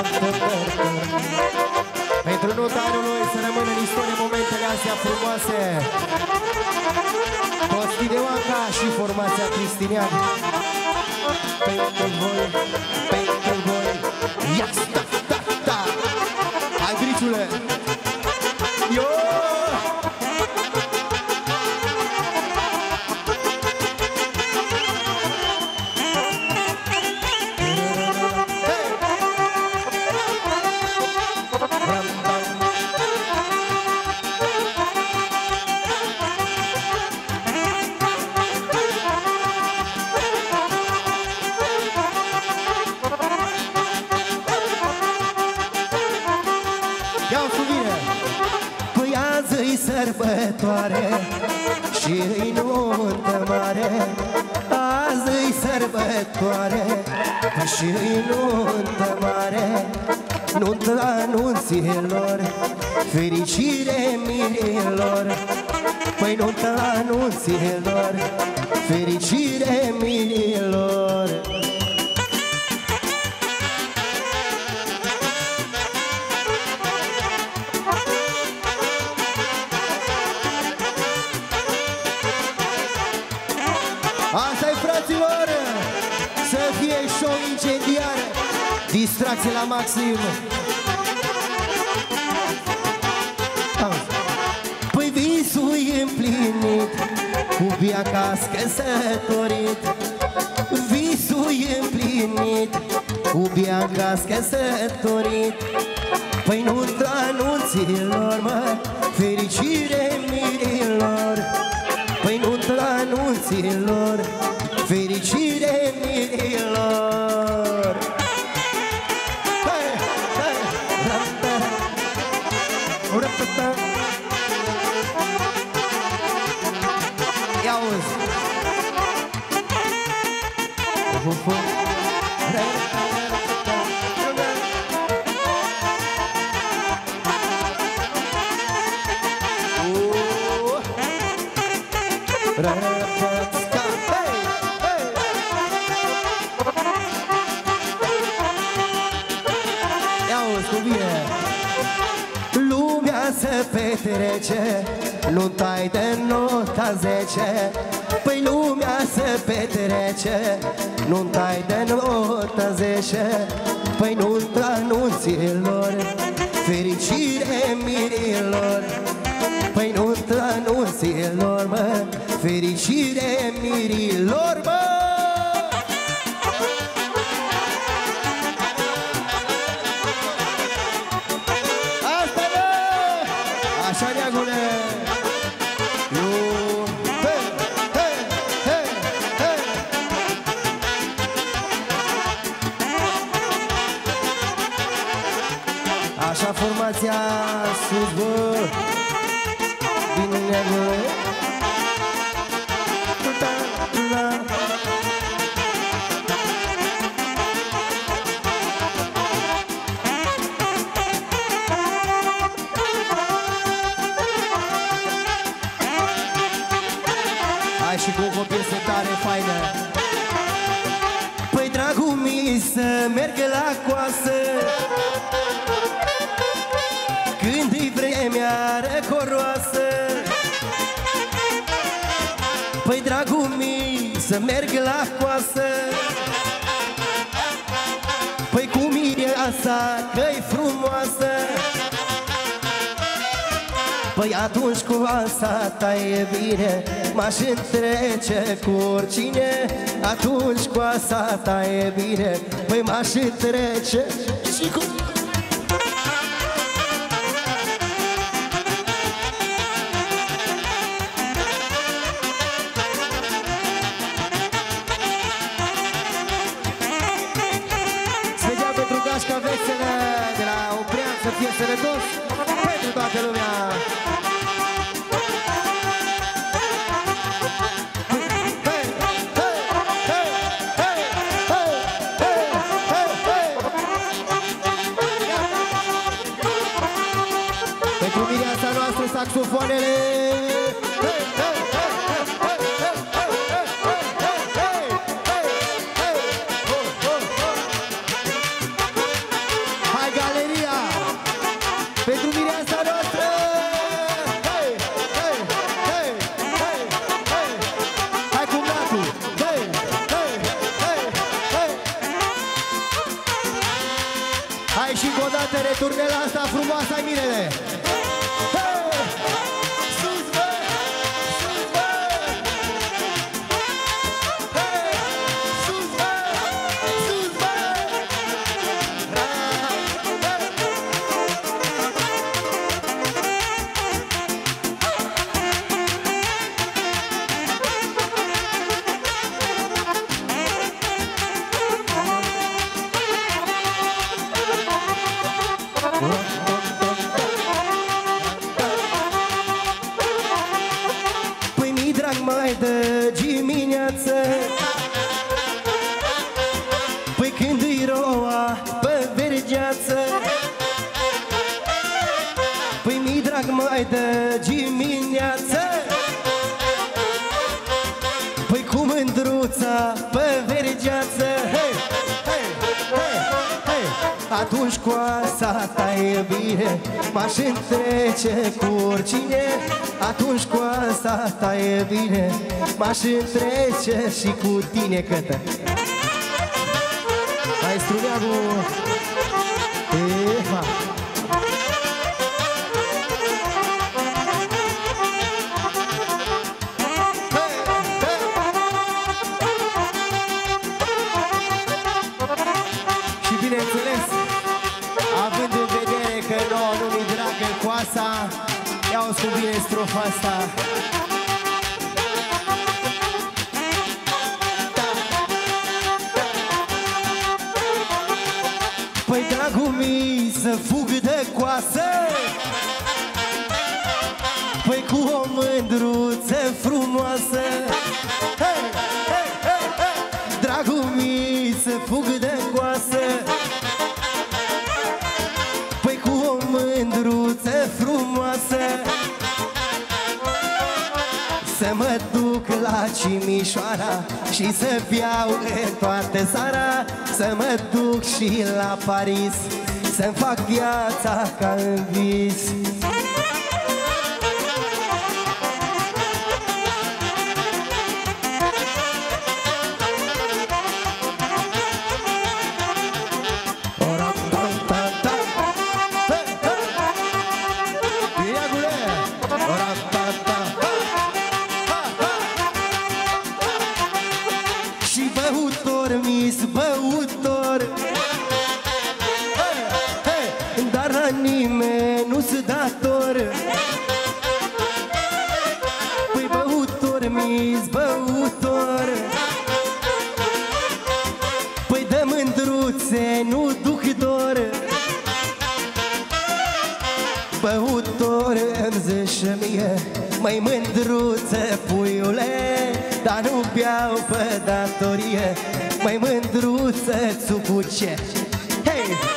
Pentru nota anului să rămână în istorie momentele astea frumoase. Costi de Oaca și formația Cristinian. Pentru voi, pentru voi. Ia, sta, sta, sta. Hai, Griciule! Yo! Sărbătoare și-i nuntă mare. Azi-i sărbătoare și-i nuntă mare. Nuntă anunților, fericire mirilor. Păi nuntă anunților, fericire mirilor. Asta-i, fraților, să fie show incendiar, distracție la maxim. Păi visul e împlinit, cu Bianca-s căsătorit. Visul e împlinit, cu Bianca-s căsătorit. Păi nuntă anunților, mă, fericire mirilor. Păi nuntă anunților, fericire mirilor. Ia auzi. Lumea se petrece, nunta-i de nota 10. Păi lumea se petrece, nunta-i de nota 10. Păi nunta anunților, fericire mirilor. Păi nunta anunților, mă, fericire mirilor, mă. Așa, neagule! Așa, formația sus, bă! Bine, neagule! Și cu o piesă tare faină. Păi dragul mi să merg la coasă, când-i vremea răcoroasă. Păi dragul mi să merg la coasă, păi cu mireasa că-i frumoasă. Păi atunci cu asta ta e bine, m-aș întrece cu oricine. Atunci cu asta ta e bine, păi m-aș întrece și cu... Să dea pentru gașca veselă de la Oprean, să fie sănătos pentru toată lumea. Pentru mireasa noastră, saxofoanele. Hai, Poate returnela asta frumoasă ai Mirele. Păi mi drag mai de dimineață, păi când îi roa pe vergeață, păi mi drag mai de dimineață, păi cu mândruța pe vergeață. Hei, hei, hei, hei. Atunci cu asta ta iubire m-aș întrece cu oricine. Atunci cu asta ta iubire m-aș întrece și cu tine, cătă. Hai struneagul. Eha. Și bineînțeles, având în vedere că nouă nu-mi dragă coasa, ia-o cu bine strofa asta. Păi dragul mi să fug de coasă, păi cu o mândruță frumoasă. Hey, hey, hey, hey. Dragul mi să fug de coasă, păi cu o mândruță frumoasă. Să mă duc la Cimișoara și să beau în toată seara. Să mă duc și la Paris să-mi fac viața ca în vis. Băutor, dar la nimeni nu-s dator. Păi băutor, mi-s băutor, păi de mândruțe nu duc dor. Băutor îmi zice mie, măi mândruță puiule, dar nu beau pe datorie. Măi mândruță țucuce. Hei!